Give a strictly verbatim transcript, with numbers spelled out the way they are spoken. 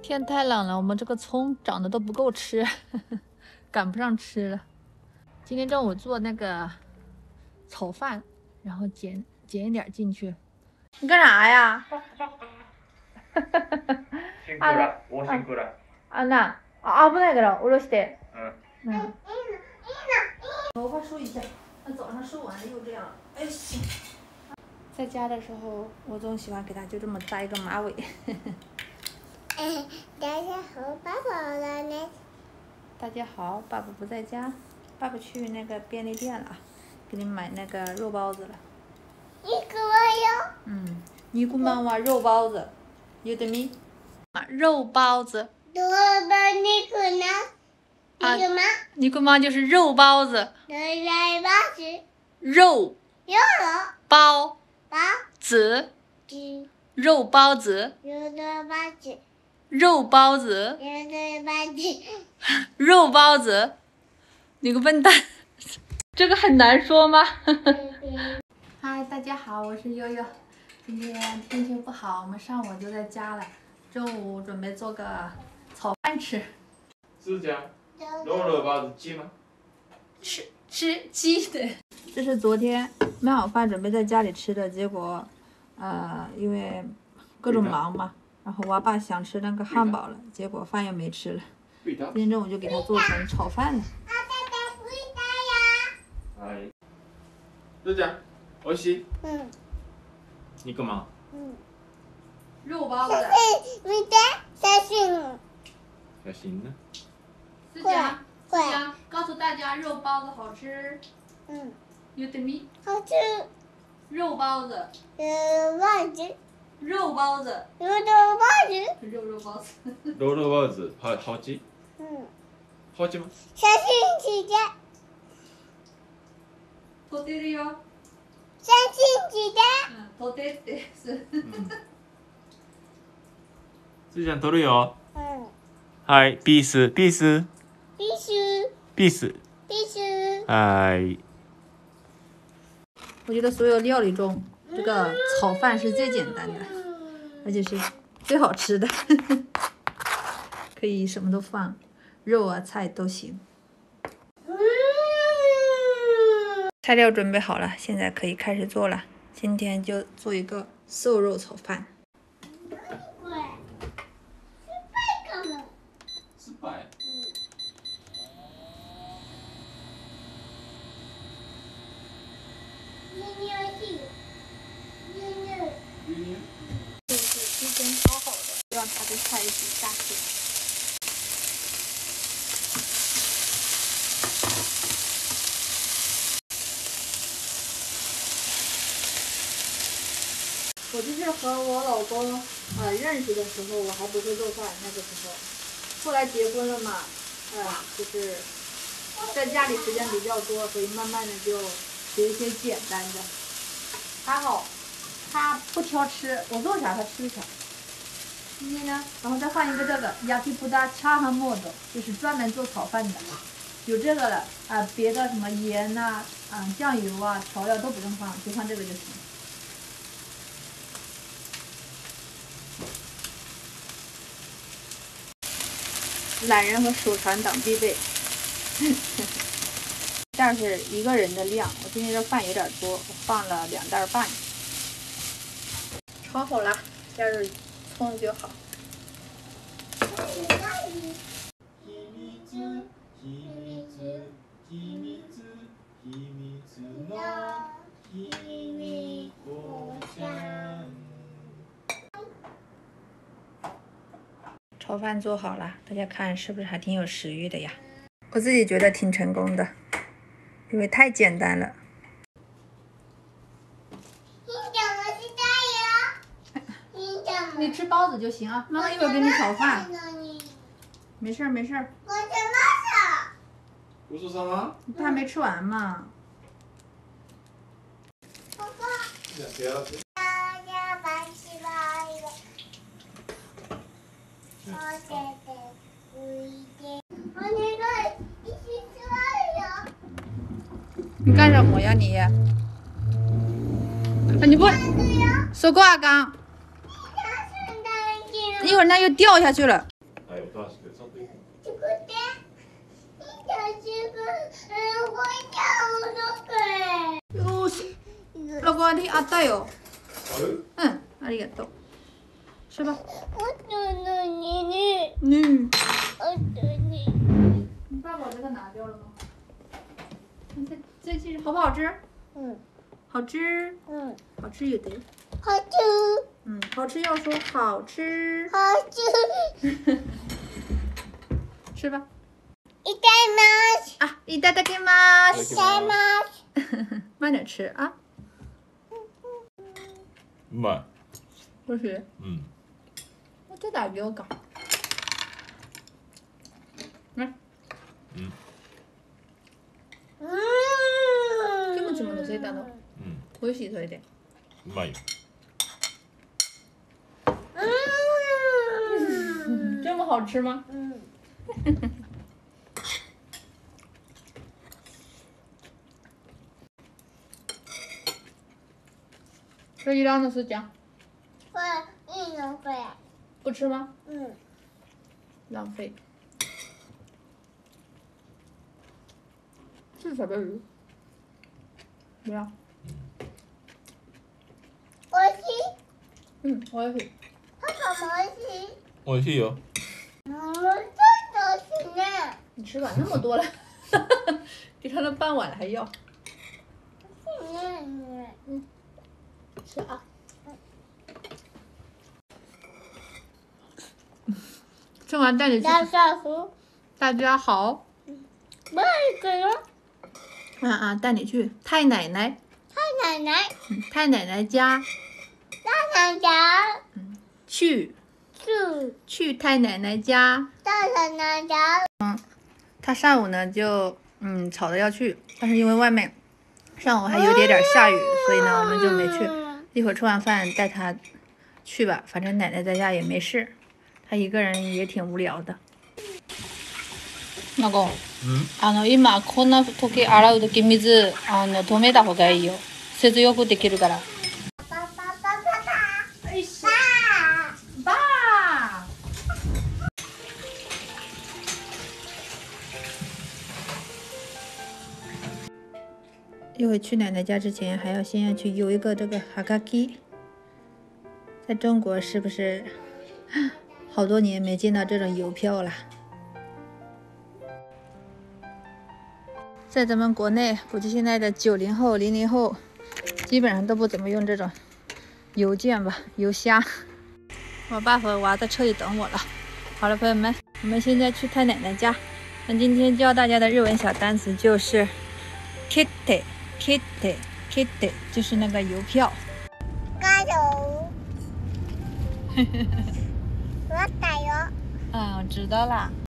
天太冷了，我们这个葱长得都不够吃，呵呵赶不上吃了。今天中午做那个炒饭，然后剪剪一点进去。你干啥呀？ 辛苦了，我辛苦了。 あ、な、あ、危ないから下ろして。 嗯。 嗯。头发梳一下，那早上梳完了又这样。哎行。在家的时候，我总喜欢给他就这么扎一个马尾。 哎，大家好，爸爸来了。 大家好，爸爸不在家，爸爸去那个便利店了，给你买那个肉包子了。 一个我有。 嗯，尼姑妈妈肉包子，有的米。啊，肉包子。 多包尼姑呢？尼姑妈。 尼姑妈就是肉包子。 来来包子。 肉。 有了。 包。 包子。 子。 肉包子。 有的包子。 肉包子。 有的包子。 肉包子。你个笨蛋，这个很难说吗？嗨，大家好，我是悠悠。今天天气不好，我们上午就在家了。中午准备做个炒饭吃。 是这样，肉肉包子鸡吗？ 吃吃鸡的。这是昨天买好饭准备在家里吃的，结果，呃，因为各种忙嘛，然后我爸想吃那个汉堡了，结果饭又没吃了。今天中午就给他做成炒饭了。 はい。どうじゃ？美味しい？ 嗯。 肉まん。 嗯。 肉包子。 見て、写真。 写真呢？ 思佳，思佳，告诉大家肉包子好吃。 嗯。 有的米。 好吃。 肉包子。 肉包子。 肉包子。 肉肉包子。 肉肉包子。 肉肉包子好好吃。 嗯。 好吃吗？ 写真集で。 撮ってるよ。 写真集で。 うん、撮ってってす。 すーちゃん撮るよ。 うん。 はい、ピース、ピース。 必須。 ピース。 必須。 はい。 我觉得所有料理中，这个炒饭是最简单的，而且是最好吃的，可以什么都放，肉啊菜都行。材料准备好了，现在可以开始做了。今天就做一个瘦肉炒饭。 これ。酸っぱいかも。 酸っぱい。 牛乳美味しい。牛乳。 牛乳。 就是提前炒好的，让它跟菜一起下去。我就是和我老公呃认识的时候，我还不会做饭，那个时候，后来结婚了嘛，呃，就是在家里时间比较多，所以慢慢的就学一些简单的。还好，他不挑吃，我做啥他吃啥。今天呢，然后再换一个这个雅皮普达恰哈莫的，就是专门做炒饭的，有这个了啊、呃，别的什么盐呐、啊、啊酱油啊、调料都不用放，就放这个就行。懒人和手残党必备。但是一个人的量，我今天这饭有点多，我放了两袋半。炒好了，加入葱就好。炒饭做好了，大家看是不是还挺有食欲的呀？我自己觉得挺成功的，因为太简单了。你吃包子就行啊，妈妈一会儿给你炒饭。没事儿没事儿。 我什么ごちそうさま。 他还没吃完嘛。 爸爸。 じゃあ手洗って。 大家拜拜了。おてて拭いて。お願い、一緒座るよ。 你干什么呀你？啊你不，手挂缸。一会儿那又掉下去了。 아리 아따요. 어이? 응, 아리가또. 吃吧。 我等着你呢， 嗯。 我等你。 你爸把这个拿掉了吗？这这这好不好吃？ 嗯好吃， 嗯， 好吃有的。 好吃， 嗯，好吃要说好吃。 好吃。 吃吧。 いただきます。 啊，いただきまいす。 ただきます。 慢点吃啊。 うまい。 不是， うん。 我再打给我搞。来， うん。 うん。 キムチも乗せたの。 うん。 美味しいそれで。 うまいよ。 うん。 这么好吃吗？ 嗯。 这一样的是姜， 会一人会。 不吃吗？ 嗯。 浪费。这是什么鱼？不要。 美味しい？ 嗯，我也是。 パパも美味しい？ 美味しいよ。 うん、ちょっと美味しいね。 你吃吧，那么多了，比他那半碗还要。 美味しいね。 嗯，吃啊。吃完带你去。 大少叔， 大家好。 不要一个人。 啊啊，带你去太奶奶， 太奶奶， 嗯，太奶奶家， 大奶奶， 去去去太奶奶家。 大奶奶家。 他上午呢就嗯吵着要去，但是因为外面上午还有点点下雨，所以呢我们就没去。一会儿吃完饭带他去吧，反正奶奶在家也没事，他一个人也挺無聊的。老公。 うん。 あの今こんな時洗う時水あの止めた方がいいよ。節約できるから。 爸爸爸爸爸。 よし。 爸。 爸。一会去奶奶家之前，还要先要去邮一个这个哈卡基。在中国是不是好多年没见到这种邮票了？在咱们国内，估计现在的九零后、零零后，基本上都不怎么用这种邮件吧，邮箱。我爸和娃在车里等我了。好了，朋友们，我们现在去太奶奶家。那今天教大家的日文小单词就是 kitty kitty kitty， 就是那个邮票。 加油！我打油。 嗯，我知道啦。